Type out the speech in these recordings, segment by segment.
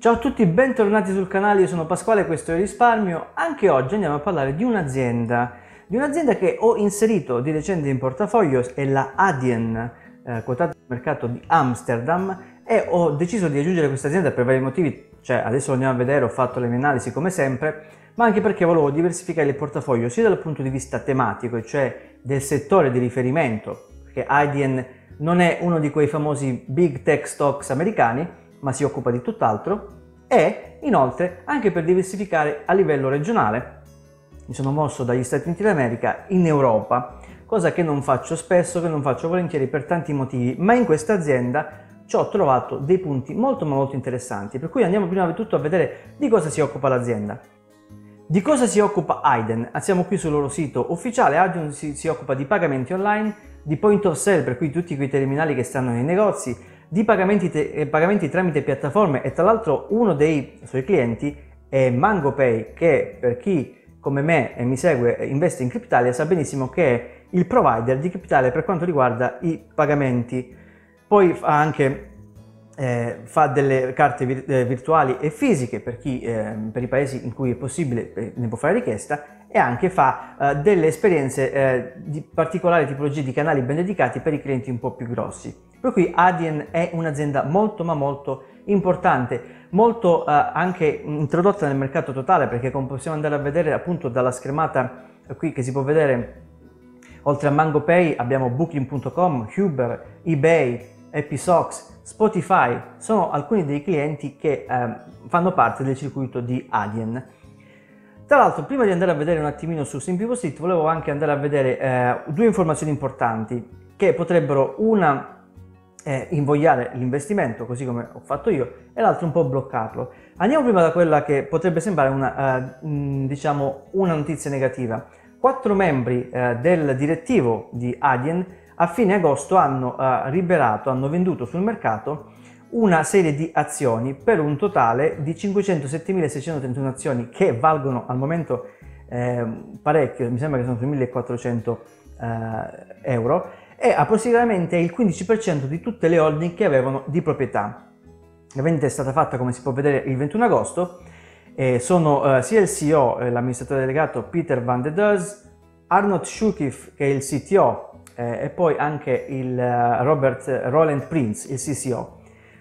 Ciao a tutti, bentornati sul canale, io sono Pasquale, questo è Risparmio. Anche oggi andiamo a parlare di un'azienda che ho inserito di recente in portafoglio, è la Adyen, quotata sul mercato di Amsterdam, e ho deciso di aggiungere questa azienda per vari motivi, cioè adesso lo andiamo a vedere, ho fatto le mie analisi come sempre, ma anche perché volevo diversificare il portafoglio sia dal punto di vista tematico, cioè del settore di riferimento, perché Adyen non è uno di quei famosi big tech stocks americani, ma si occupa di tutt'altro, e inoltre anche per diversificare a livello regionale. Mi sono mosso dagli Stati Uniti d'America in Europa, cosa che non faccio spesso, che non faccio volentieri per tanti motivi, ma in questa azienda ci ho trovato dei punti molto interessanti, per cui andiamo prima di tutto a vedere di cosa si occupa l'azienda. Di cosa si occupa Adyen? Siamo qui sul loro sito ufficiale. Adyen si occupa di pagamenti online, di point of sale, per cui tutti quei terminali che stanno nei negozi, di pagamenti tramite piattaforme, e tra l'altro uno dei suoi clienti è MangoPay, che per chi come me e mi segue investe in Cryptalia sa benissimo che è il provider di Cryptalia per quanto riguarda i pagamenti. Poi fa anche delle carte virtuali e fisiche per i paesi in cui è possibile, ne può fare richiesta, e anche fa delle esperienze di particolari tipologie di canali ben dedicati per i clienti un po' più grossi. Per cui Adyen è un'azienda molto importante, molto anche introdotta nel mercato totale, perché come possiamo andare a vedere appunto dalla schermata qui che si può vedere, oltre a MangoPay abbiamo Booking.com, Uber, eBay, Episox, Spotify, sono alcuni dei clienti che fanno parte del circuito di Adyen. Tra l'altro, prima di andare a vedere un attimino su Simplipostit, volevo anche andare a vedere due informazioni importanti che potrebbero invogliare l'investimento, così come ho fatto io, e l'altro un po' bloccarlo. Andiamo prima da quella che potrebbe sembrare una notizia negativa. 4 membri del direttivo di Adyen a fine agosto hanno venduto sul mercato una serie di azioni per un totale di 507.631 azioni, che valgono al momento parecchio, mi sembra che sono 1.400 euro, e approssimativamente il 15% di tutte le holding che avevano di proprietà. La vendita è stata fatta, come si può vedere, il 21 agosto, sono sia il CEO, l'amministratore delegato Peter van der Does, Arnold Schukiff, che è il CTO, e poi anche il Robert Roland Prince, il CCO.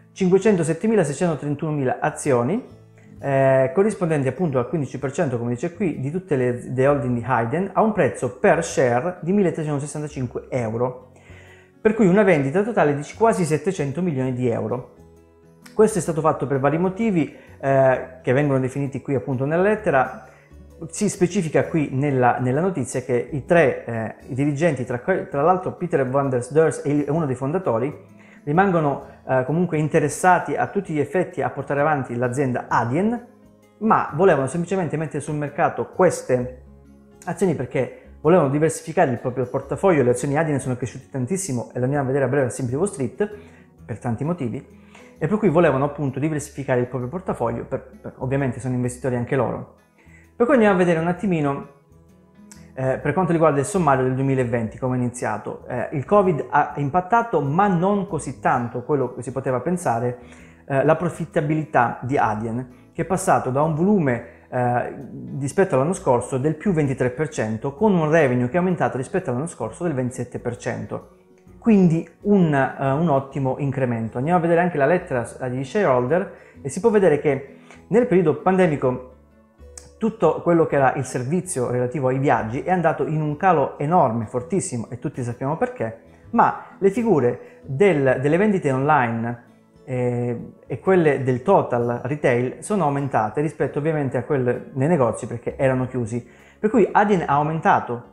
507.631 azioni, corrispondenti appunto al 15%, come dice qui, di tutte le holding di Adyen, a un prezzo per share di 1.365 euro, per cui una vendita totale di quasi 700 milioni di euro. Questo è stato fatto per vari motivi che vengono definiti qui appunto nella lettera. Si specifica qui nella notizia che i dirigenti, tra l'altro Peter van der Does è uno dei fondatori, rimangono comunque interessati a tutti gli effetti a portare avanti l'azienda Adyen, ma volevano semplicemente mettere sul mercato queste azioni perché volevano diversificare il proprio portafoglio. Le azioni Adyen sono cresciute tantissimo e le andiamo a vedere a breve a Simplipostit per tanti motivi, e per cui volevano appunto diversificare il proprio portafoglio, ovviamente sono investitori anche loro. Per cui andiamo a vedere un attimino per quanto riguarda il sommario del 2020, come è iniziato. Il Covid ha impattato, ma non così tanto quello che si poteva pensare, la profittabilità di Adyen, che è passato da un volume rispetto all'anno scorso del più 23%, con un revenue che è aumentato rispetto all'anno scorso del 27%. Quindi un ottimo incremento. Andiamo a vedere anche la lettera agli shareholder e si può vedere che nel periodo pandemico tutto quello che era il servizio relativo ai viaggi è andato in un calo enorme, fortissimo, e tutti sappiamo perché, ma le figure delle vendite online e quelle del total retail sono aumentate rispetto ovviamente a quelle nei negozi, perché erano chiusi. Per cui Adyen ha aumentato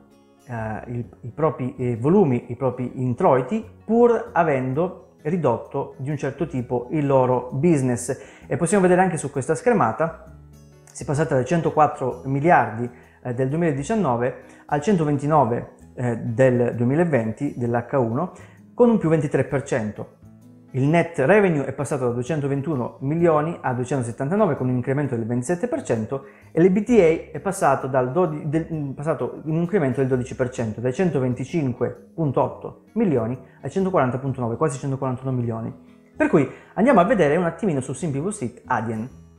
i propri volumi, i propri introiti, pur avendo ridotto di un certo tipo il loro business. E possiamo vedere anche su questa schermata, si è passata dai 104 miliardi del 2019 al 129 del 2020 dell'H1, con un più 23%. Il net revenue è passato da 221 milioni a 279 con un incremento del 27%, e l'EBITDA è passato in un incremento del 12%, dai 125,8 milioni ai 140,9, quasi 141 milioni. Per cui andiamo a vedere un attimino su Simplipostit Adyen.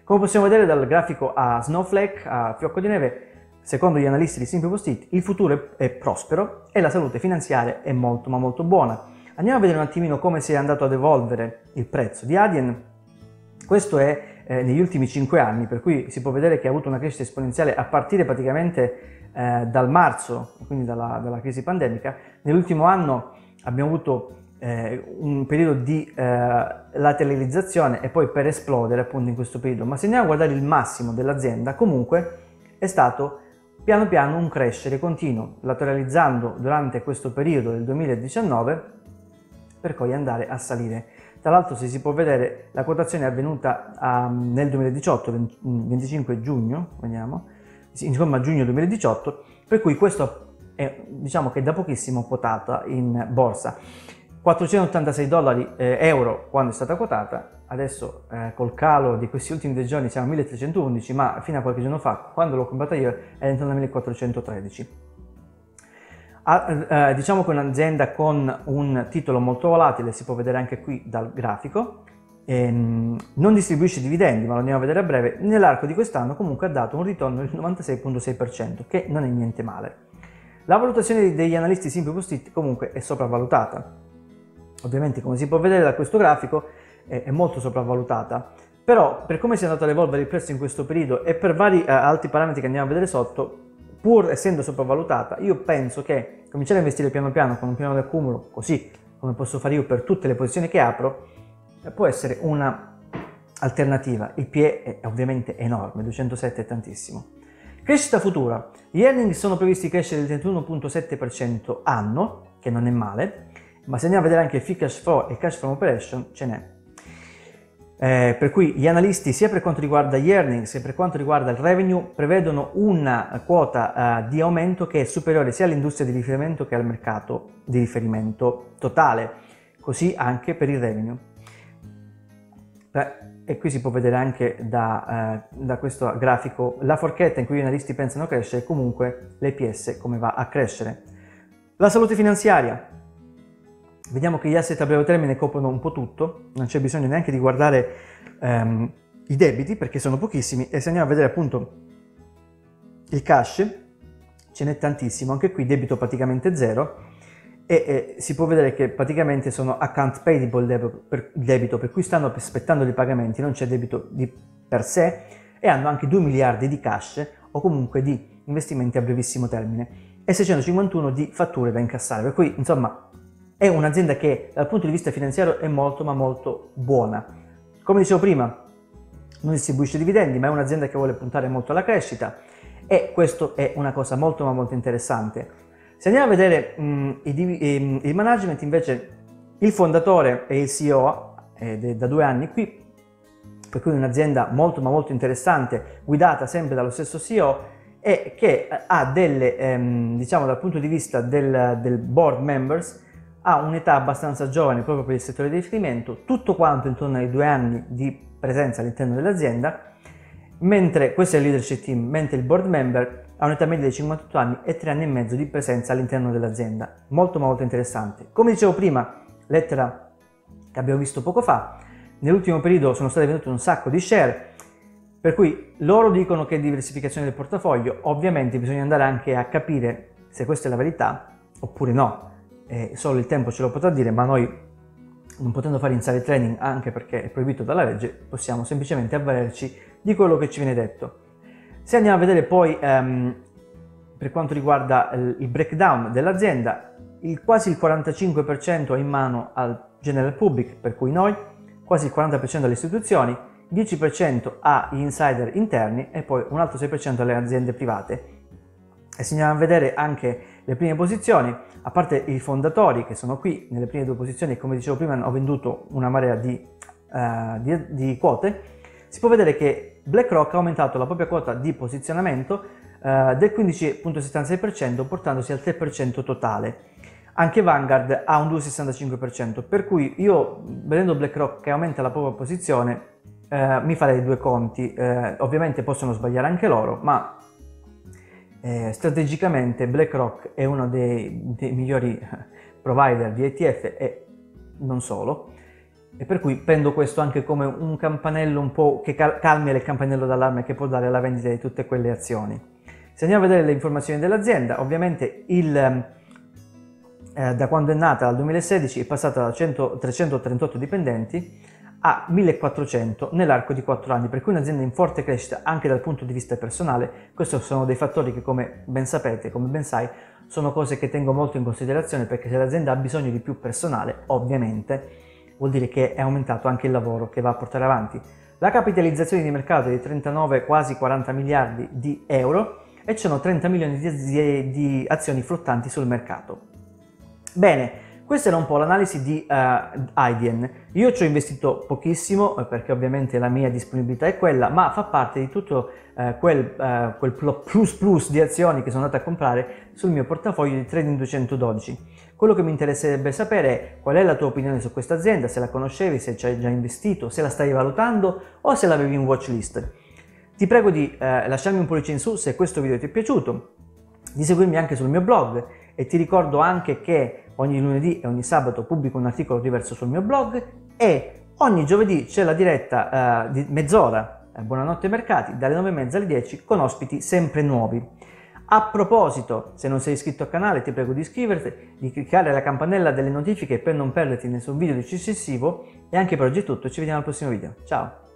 Come possiamo vedere dal grafico a snowflake, a fiocco di neve, secondo gli analisti di Simple Post-it, il futuro è prospero e la salute finanziaria è molto ma molto buona. Andiamo a vedere un attimino come si è andato ad evolvere il prezzo di Adyen. Questo è negli ultimi 5 anni, per cui si può vedere che ha avuto una crescita esponenziale a partire praticamente dal marzo, quindi dalla crisi pandemica. Nell'ultimo anno abbiamo avuto un periodo di lateralizzazione e poi per esplodere appunto in questo periodo. Ma se andiamo a guardare il massimo dell'azienda, comunque è stato piano piano un crescere continuo, lateralizzando durante questo periodo del 2019 per poi andare a salire. Tra l'altro, se si può vedere, la quotazione è avvenuta nel 2018, 25 giugno, vediamo, insomma giugno 2018, per cui questo è, diciamo che è da pochissimo quotata in borsa. 486 euro quando è stata quotata, adesso col calo di questi ultimi 2 giorni siamo a 1311, ma fino a qualche giorno fa, quando l'ho comprata io, era intorno a 1413. Diciamo che è un'azienda con un titolo molto volatile, si può vedere anche qui dal grafico, non distribuisce dividendi, ma lo andiamo a vedere a breve. Nell'arco di quest'anno comunque ha dato un ritorno del 96,6%, che non è niente male. La valutazione degli analisti Simple Post-it comunque è sopravvalutata. Ovviamente, come si può vedere da questo grafico, è molto sopravvalutata, però per come si è andato ad evolvere il prezzo in questo periodo e per vari altri parametri che andiamo a vedere sotto, pur essendo sopravvalutata, io penso che cominciare a investire piano piano con un piano di accumulo, così come posso fare io per tutte le posizioni che apro, può essere una alternativa. Il PE è ovviamente enorme, 207 è tantissimo. Crescita futura. Gli earnings sono previsti crescere del 31,7% anno, che non è male, ma se andiamo a vedere anche il free cash flow e cash from operation, ce n'è. Per cui gli analisti, sia per quanto riguarda gli earnings sia per quanto riguarda il revenue, prevedono una quota di aumento che è superiore sia all'industria di riferimento che al mercato di riferimento totale, così anche per il revenue. E qui si può vedere anche da questo grafico la forchetta in cui gli analisti pensano crescere, comunque l'EPS come va a crescere. La salute finanziaria. Vediamo che gli asset a breve termine coprono un po' tutto, non c'è bisogno neanche di guardare i debiti perché sono pochissimi, e se andiamo a vedere appunto il cash ce n'è tantissimo, anche qui debito praticamente zero e si può vedere che praticamente sono account payable debito, per cui stanno aspettando dei pagamenti, non c'è debito di per sé, e hanno anche 2 miliardi di cash o comunque di investimenti a brevissimo termine e 651 di fatture da incassare, per cui insomma è un'azienda che dal punto di vista finanziario è molto ma molto buona. Come dicevo prima, non distribuisce dividendi, ma è un'azienda che vuole puntare molto alla crescita e questo è una cosa molto ma molto interessante. Se andiamo a vedere il management, invece, il fondatore e il CEO da 2 anni qui, per cui è un'azienda molto ma molto interessante, guidata sempre dallo stesso CEO e che ha delle, diciamo dal punto di vista del board members, ha un'età abbastanza giovane proprio per il settore di riferimento, tutto quanto intorno ai 2 anni di presenza all'interno dell'azienda, mentre questo è il leadership team, mentre il board member ha un'età media di 58 anni e 3 anni e mezzo di presenza all'interno dell'azienda. Molto molto interessante. Come dicevo prima, lettera che abbiamo visto poco fa, nell'ultimo periodo sono state vendute un sacco di share, per cui loro dicono che è diversificazione del portafoglio, ovviamente bisogna andare anche a capire se questa è la verità oppure no. Solo il tempo ce lo potrà dire, ma noi, non potendo fare insider trading anche perché è proibito dalla legge, possiamo semplicemente avvalerci di quello che ci viene detto. Se andiamo a vedere poi per quanto riguarda il breakdown dell'azienda, quasi il 45% è in mano al general public, per cui noi, quasi il 40% alle istituzioni, 10% agli insider interni e poi un altro 6% alle aziende private. E se andiamo a vedere anche le prime posizioni, a parte i fondatori che sono qui nelle prime 2 posizioni, come dicevo prima hanno venduto una marea di quote, si può vedere che BlackRock ha aumentato la propria quota di posizionamento del 15,76%, portandosi al 3% totale. Anche Vanguard ha un 2,65%, per cui io, vedendo BlackRock che aumenta la propria posizione, mi farei 2 conti. Ovviamente possono sbagliare anche loro, ma strategicamente BlackRock è uno dei migliori provider di ETF e non solo. e per cui prendo questo anche come un campanello un po' che calmi il campanello d'allarme che può dare la vendita di tutte quelle azioni. Se andiamo a vedere le informazioni dell'azienda, ovviamente da quando è nata, dal 2016, è passata da 338 dipendenti a 1400 nell'arco di 4 anni, per cui un'azienda in forte crescita anche dal punto di vista personale. Questi sono dei fattori che, come ben sapete, come ben sai, sono cose che tengo molto in considerazione, perché se l'azienda ha bisogno di più personale, ovviamente vuol dire che è aumentato anche il lavoro che va a portare avanti. La capitalizzazione di mercato è di 39, quasi 40 miliardi di euro e ci sono 30 milioni di azioni flottanti sul mercato. Bene, questa era un po' l'analisi di Idean. Io ci ho investito pochissimo perché ovviamente la mia disponibilità è quella, ma fa parte di tutto quel plus di azioni che sono andate a comprare sul mio portafoglio di Trading 212. Quello che mi interesserebbe sapere è qual è la tua opinione su questa azienda, se la conoscevi, se ci hai già investito, se la stai valutando o se l'avevi in watchlist. Ti prego di lasciarmi un pollice in su se questo video ti è piaciuto, di seguirmi anche sul mio blog, e ti ricordo anche che ogni lunedì e ogni sabato pubblico un articolo diverso sul mio blog, e ogni giovedì c'è la diretta di mezz'ora, buonanotte mercati, dalle 9:30 alle 10, con ospiti sempre nuovi. A proposito, se non sei iscritto al canale ti prego di iscriverti, di cliccare la campanella delle notifiche per non perderti nessun video successivo, e anche per oggi è tutto, ci vediamo al prossimo video. Ciao!